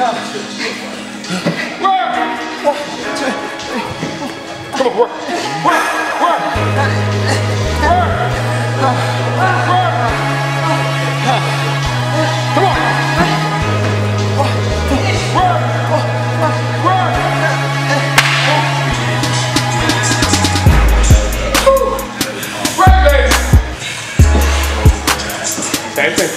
Come on, work. Same thing.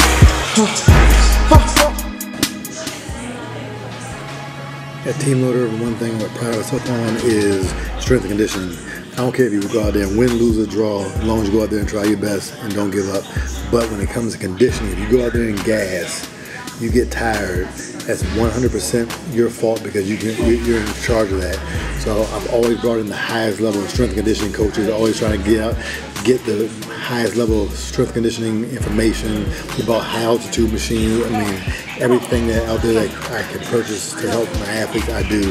At Team Loader, one thing we're proud of myself on is strength and conditioning. I don't care if you go out there and win, lose, or draw, as long as you go out there and try your best and don't give up. But when it comes to conditioning, if you go out there and gas, you get tired, that's 100% your fault because you're in charge of that. So I've always brought in the highest level of strength and conditioning coaches, always trying to get the highest level of strength conditioning information about high altitude machines. I mean, everything that out there that I can purchase to help my athletes, I do.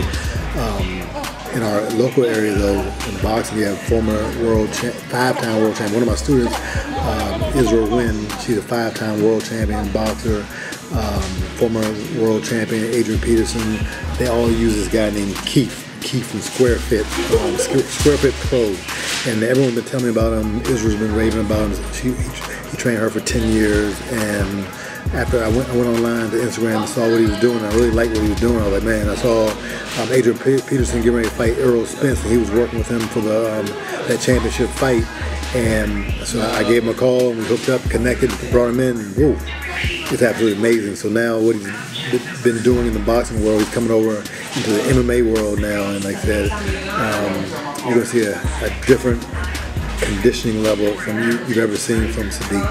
In our local area though, in boxing, we have former five-time world champion. One of my students, Israel Wynn, she's a five-time world champion boxer. Former world champion Adrian Peterson. They all use this guy named Keith from Square Fit Pro, and everyone's been telling me about him. Israel's been raving about him. He trained her for 10 years, and after I went online to Instagram and saw what he was doing, I really liked what he was doing. I was like, man, I saw Adrian Peterson getting ready to fight Errol Spence, and he was working with him for that championship fight. And so I gave him a call, and we hooked up, connected, brought him in, and whoa, it's absolutely amazing. So now what he's been doing in the boxing world, he's coming over into the MMA world now, and like I said, you're going to see a different conditioning level from you've ever seen from Sodiq.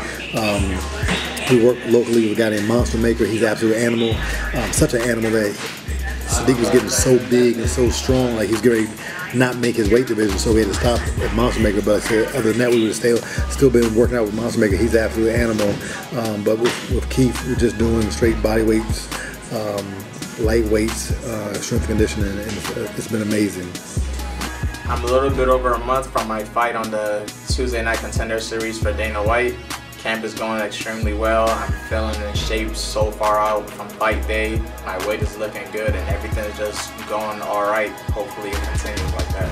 We work locally with a guy named Monster Maker. He's an absolute animal, such an animal that Sodiq was getting so big and so strong, like he's getting ready to not make his weight division, so we had to stop at Monster Maker. But I said, other than that, we would have still been working out with Monster Maker. He's an absolute animal. But with Keith, we're just doing straight body weights, light weights, strength conditioning, and it's been amazing. I'm a little bit over a month from my fight on the Tuesday Night Contender Series for Dana White. Camp is going extremely well. I'm feeling in shape so far out from fight day. My weight is looking good and everything is just going all right. Hopefully it continues like that.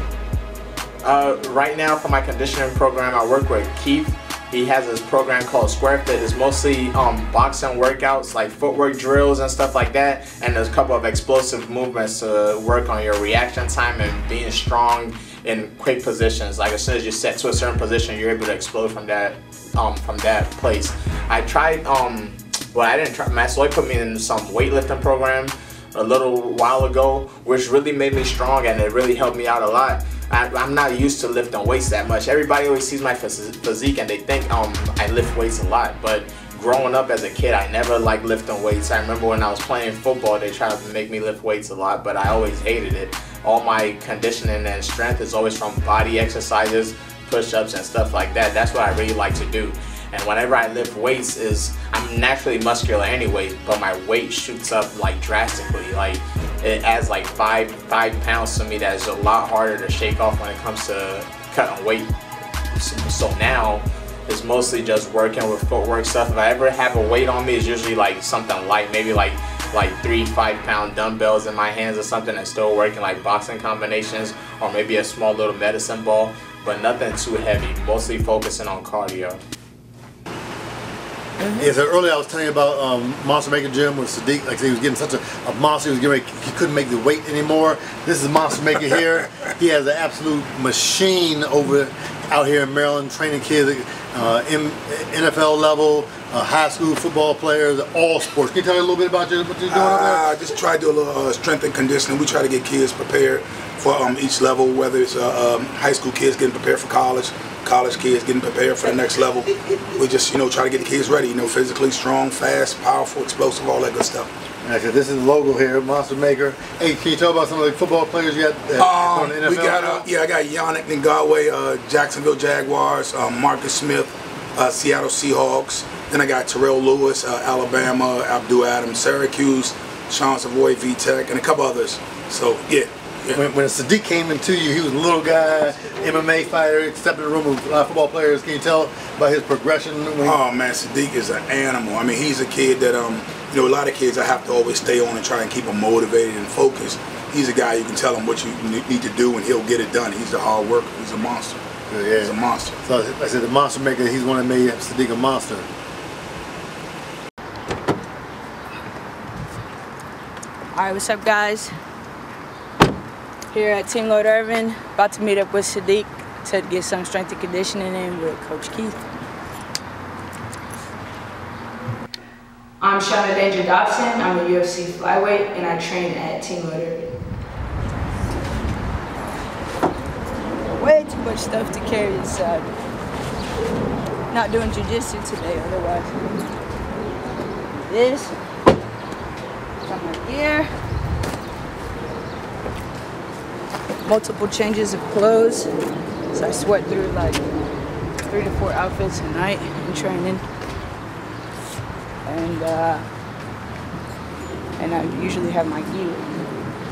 Right now for my conditioning program, I work with Keith. He has this program called Square Fit. It's mostly boxing workouts, like footwork drills and stuff like that. And there's a couple of explosive movements to work on your reaction time and being strong in quick positions. Like as soon as you set to a certain position, you're able to explode from that place. I tried, well, I didn't try. My Soy put me in some weightlifting program a little while ago, which really made me strong and it really helped me out a lot. I'm not used to lifting weights that much. Everybody always sees my physique and they think I lift weights a lot, but growing up as a kid, I never liked lifting weights. I remember when I was playing football, they tried to make me lift weights a lot, but I always hated it. All my conditioning and strength is always from body exercises, push-ups and stuff like that. That's what I really like to do. And whenever I lift weights, I'm naturally muscular anyway, but my weight shoots up like drastically. Like it adds like five pounds to me that is a lot harder to shake off when it comes to cutting weight. So now it's mostly just working with footwork stuff. If I ever have a weight on me, it's usually like something light, maybe like 3 5-pound dumbbells in my hands or something, and still working like boxing combinations, or maybe a small little medicine ball, but nothing too heavy, mostly focusing on cardio. Yeah, so earlier I was telling you about Monster Maker Gym with Sodiq. Like I said, he was getting such a monster, he couldn't make the weight anymore. This is Monster Maker here. He has an absolute machine out here in Maryland, training kids NFL level, high school football players, all sports. Can you tell me a little bit about what you're doing over there? I just try to do a little strength and conditioning. We try to get kids prepared for each level, whether it's high school kids getting prepared for college kids getting prepared for the next level. We just, try to get the kids ready, physically strong, fast, powerful, explosive, all that good stuff. Actually, this is the logo here, Monster Maker. Hey, can you talk about some of the football players you got on the NFL? We got, I got Yannick Ngakwe, Jacksonville Jaguars, Marcus Smith, Seattle Seahawks. Then I got Terrell Lewis, Alabama, Abdul Adams, Syracuse, Sean Savoy, VTech, and a couple others. So, yeah. When Sodiq came into you, he was a little guy, MMA fighter, stepped in the room with a lot of football players. Can you tell about his progression? Oh man, Sodiq is an animal. I mean, he's a kid that you know, a lot of kids I have to always stay on and try and keep them motivated and focused. He's a guy you can tell him what you need to do and he'll get it done. He's a hard worker. He's a monster. Yeah. He's a monster. So I said the monster maker, he's one that made Sodiq a monster. Alright, what's up guys? Here at Team Lord Irvin, about to meet up with Sodiq to get some strength and conditioning in with Coach Keith. I'm Shauna Danger Dobson. I'm a UFC flyweight and I train at Team Lord Irvin. Way too much stuff to carry inside. Not doing jiu-jitsu today otherwise. This. Got my gear. Multiple changes of clothes. So I sweat through like 3 to 4 outfits a night in training. And I usually have my gear with me.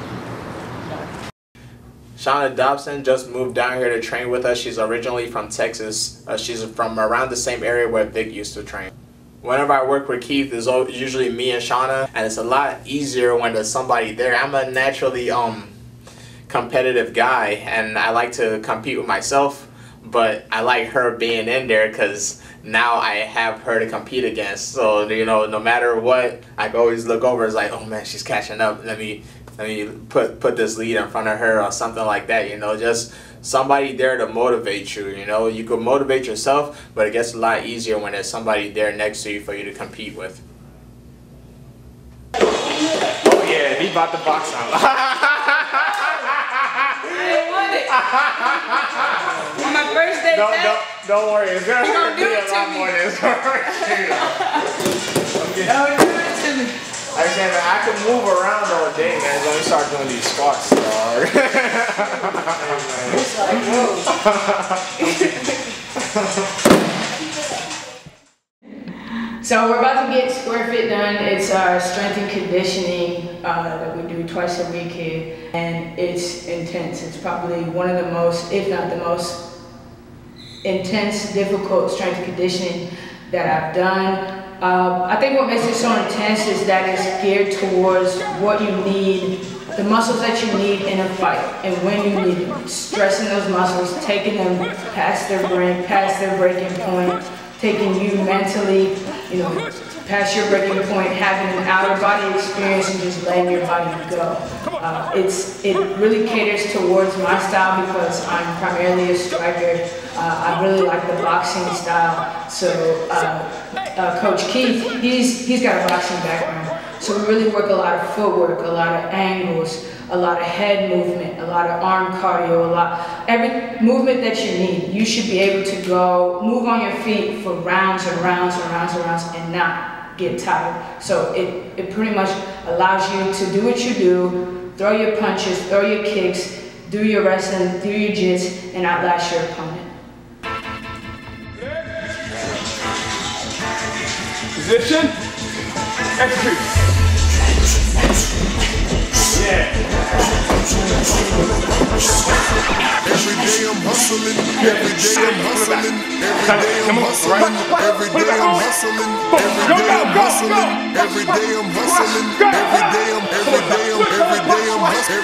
Shauna Dobson just moved down here to train with us. She's originally from Texas. She's from around the same area where Vic used to train. Whenever I work with Keith, it's usually me and Shauna, and it's a lot easier when there's somebody there. I'm a naturally competitive guy, and I like to compete with myself, but I like her being in there because now I have her to compete against. So, you know, no matter what, I can always look over. It's like, oh man, she's catching up. Let me put this lead in front of her or something like that. You know, just somebody there to motivate you. You know, you can motivate yourself, but it gets a lot easier when there's somebody there next to you for you to compete with. Oh yeah, he bought the box out. On my first day don't worry, it's gonna do be it a to lot me. more than this. Don't do it to me. I said, man, I can move around all day, man. Let me start doing these squats, dog. So we're about to get Square Fit done. It's our strength and conditioning that we do twice a week here, and it's intense. It's probably one of the most, if not the most intense, difficult strength and conditioning that I've done. I think what makes it so intense is that it's geared towards what you need, the muscles that you need in a fight, and when you need them. Stressing those muscles, taking them past their brain, past their breaking point, taking you mentally, you know, past your breaking point, having an outer body experience and just letting your body go. It really caters towards my style because I'm primarily a striker. I really like the boxing style. So Coach Keith, he's got a boxing background. So we really work a lot of footwork, a lot of angles, a lot of head movement, a lot of arm cardio, every movement that you need. You should be able to go, move on your feet for rounds and rounds and rounds and rounds and not get tired. So it pretty much allows you to do what you do, throw your punches, throw your kicks, do your wrestling, do your jits, and outlast your opponent. Position. Execute. Yeah. Every day I'm hustling, every day I'm hustling, every day I'm hustling, every day I'm hustling, every day I'm hustling, every day I'm hustling, every day I'm hustling, every day I'm hustling,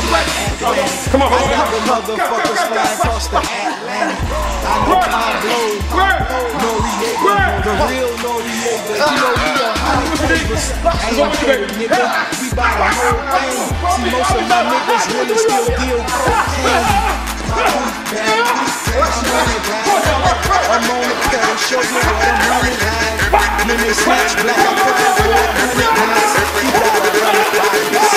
Come on. I got the motherfuckers flying across the Atlantic. I know Pablo, Noriega, the real Noriega. You know we a hundred papers. Ain't afraid, nigga. We buy the whole thing. See, most of my niggas really still deal cocaine. I'm on the pedal, show you what I'm running at. When they snatch black, I put it for 100 pounds. You gotta run it by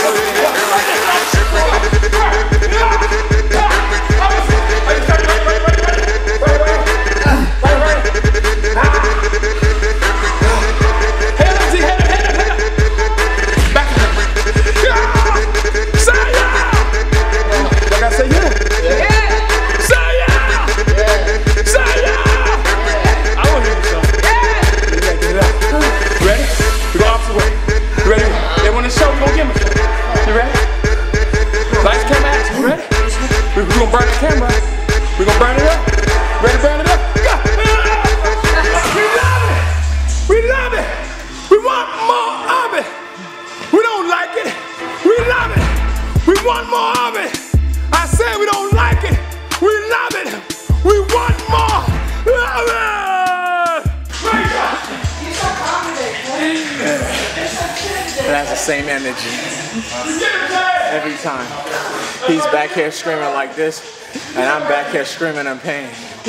same energy every time. He's back here screaming like this, and I'm back here screaming in pain.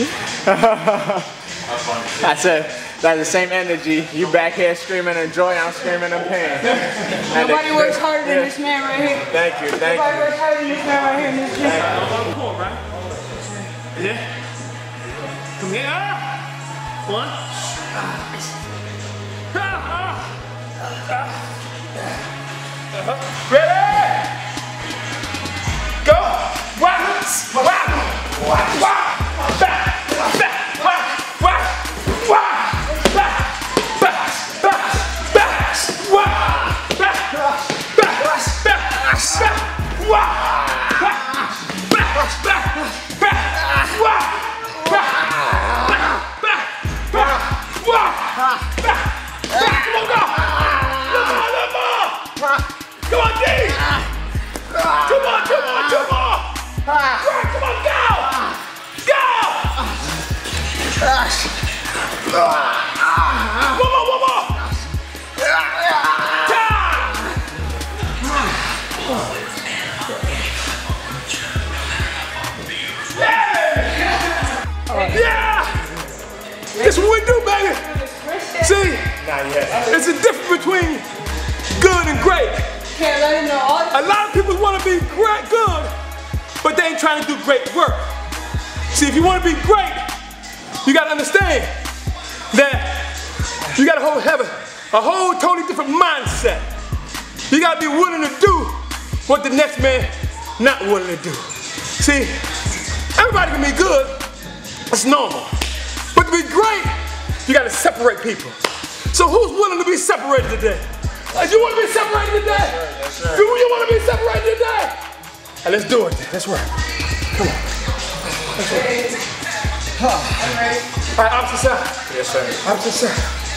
I said, that's the same energy. You back here screaming in joy, I'm screaming in pain. Nobody works harder than this man right here. Thank you, thank Nobody you. works harder than this man right here in this gym. Come on, right? Yeah. Come here. One. Ready? Go! Wah! Wah! Wah! Wah! Back! Back! Wah! Wah! Wah! Back! Back! Back! Back! Wah! Back! Back! Back! Back! Wah! Back! Back! Back! Back! Wah! Back! Back! Back! Wah! Back! Back! Come on, go! Come on, D! Come on, come on, come on! Right, come on, go! Go! One more, one more! Yeah! This is what we do, baby! See? It's the difference between good and great. Can't let him know all A lot of people want to be great, good, but they ain't trying to do great work. See, if you want to be great, you got to understand that you got to have a whole totally different mindset. You got to be willing to do what the next man not willing to do. See, everybody can be good, that's normal. But to be great, you got to separate people. So who's willing to be separated today? You want to be separated today? Yes, sir. You want to be separated today? Right, let's do it then. Let's work. Come on. Let's work. All right, opposite side. Yes, sir. Opposite side.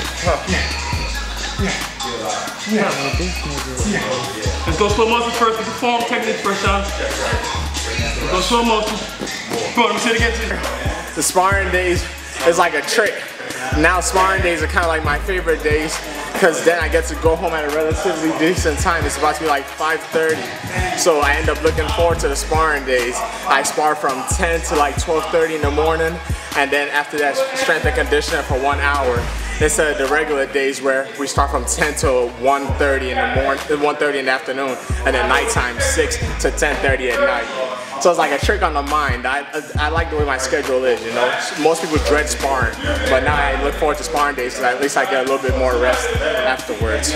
Yeah. Let's go slow motion first. Get the form technique first, Sean. Let's go slow motion. Come on, let me see it again. The sparring days is like a trick. Now sparring days are kind of like my favorite days, because then I get to go home at a relatively decent time. It's about to be like 5:30. So I end up looking forward to the sparring days. I spar from 10 to like 12:30 in the morning, and then after that strength and conditioning for 1 hour. Instead of the regular days where we start from 10 to 1:30 in the morning, 1:30 in the afternoon, and then nighttime 6 to 10:30 at night. So it's like a trick on the mind. I like the way my schedule is, you know. Most people dread sparring, but now I look forward to sparring days because at least I get a little bit more rest afterwards.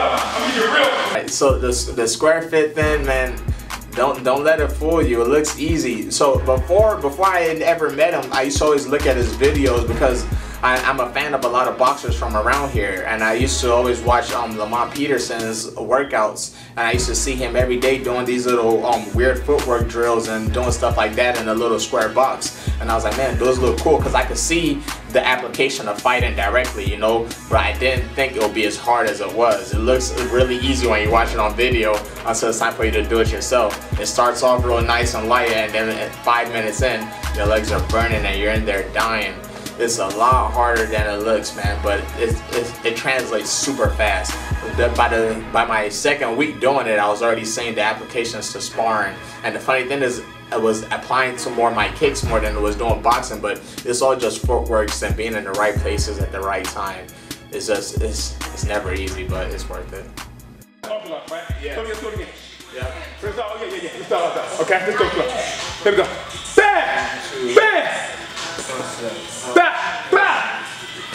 So the square fit thing, man, don't let it fool you. It looks easy. So before I had ever met him, I used to always look at his videos because I'm a fan of a lot of boxers from around here, and I used to always watch Lamont Peterson's workouts, and I used to see him every day doing these little weird footwork drills and doing stuff like that in a little square box. And I was like, man, those look cool, because I could see the application of fighting directly, you know, but I didn't think it would be as hard as it was. It looks really easy when you watch it on video until it's time for you to do it yourself. It starts off real nice and light, and then at 5 minutes in, your legs are burning and you're in there dying. It's a lot harder than it looks, man, but it translates super fast. By my second week doing it, I was already seeing the applications to sparring. And the funny thing is, I was applying to more my kicks more than it was doing boxing, but it's all just footworks and being in the right places at the right time. It's just, it's never easy, but it's worth it. Yeah. Do it again. Yeah. Let's start. Yeah. Let's start. Okay, let's go. Here we go. Bam! Bam! Back! Back!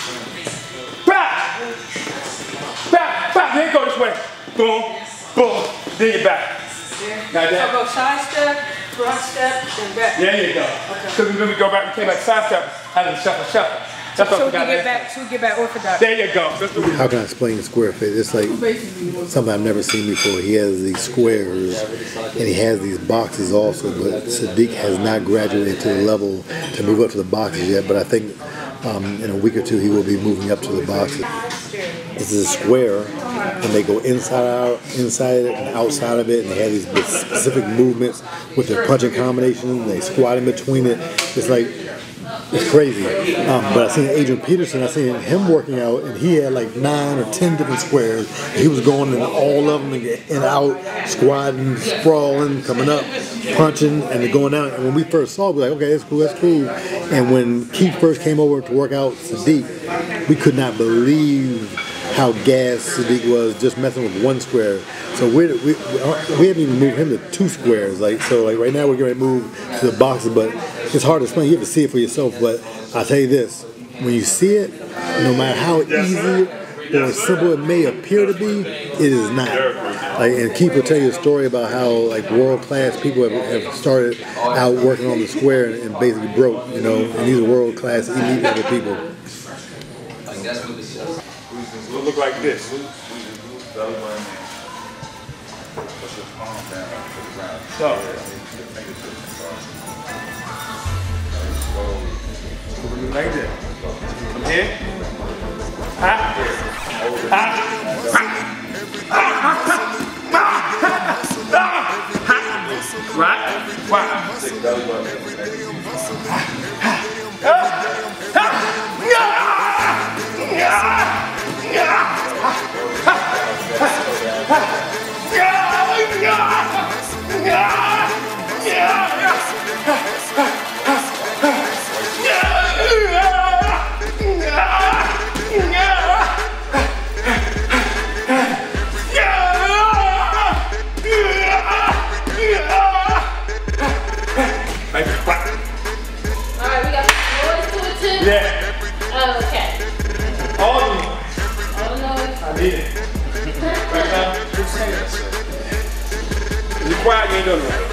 Back! Back! Back! Then go this way. Boom! Boom! Then you're back. Now that. So go side step, front step, then back. There you go. Okay. So we go back. We came back side step, and then shuffle. That's so we get back orthodox. There you go. How can I explain the square fit? It's like something I've never seen before. He has these squares and he has these boxes also, but Sodiq has not graduated to the level to move up to the boxes yet, but I think in a week or two he will be moving up to the boxes. This is a square and they go inside it and outside of it, and they have these specific movements with their punching combinations, and they squat in between it. It's like, it's crazy. But I seen Adrian Peterson, I seen him working out, and he had like 9 or 10 different squares. He was going in all of them and out, squatting, sprawling, coming up, punching, and then going out. And when we first saw it, we were like, okay, that's cool, that's cool. And when Keith first came over to work out Sodiq, we could not believe how gassed Sodiq was just messing with one square. So we haven't even moved him to 2 squares. So right now we're going to move to the boxes, but it's hard to explain. You have to see it for yourself. But I'll tell you this: when you see it, no matter how easy or simple it may appear to be, it is not. And Keith will tell you a story about how world-class people have started out working on the square and basically broke. And these are world-class elite level people. It'll look like this. So, like this. From here. Alright, we got noise to it too? Yeah. Oh, okay. All of them. Oh no. I need it. Right now. You're quiet, you ain't doing it right.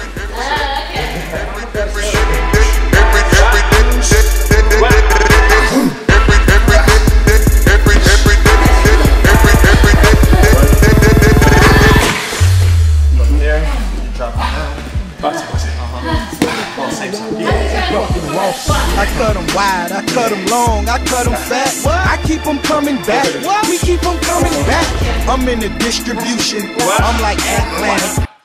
I cut them wide, I cut them long, I cut them fat. I keep them coming back. We keep them coming back. I'm in the distribution. I'm like Atlanta.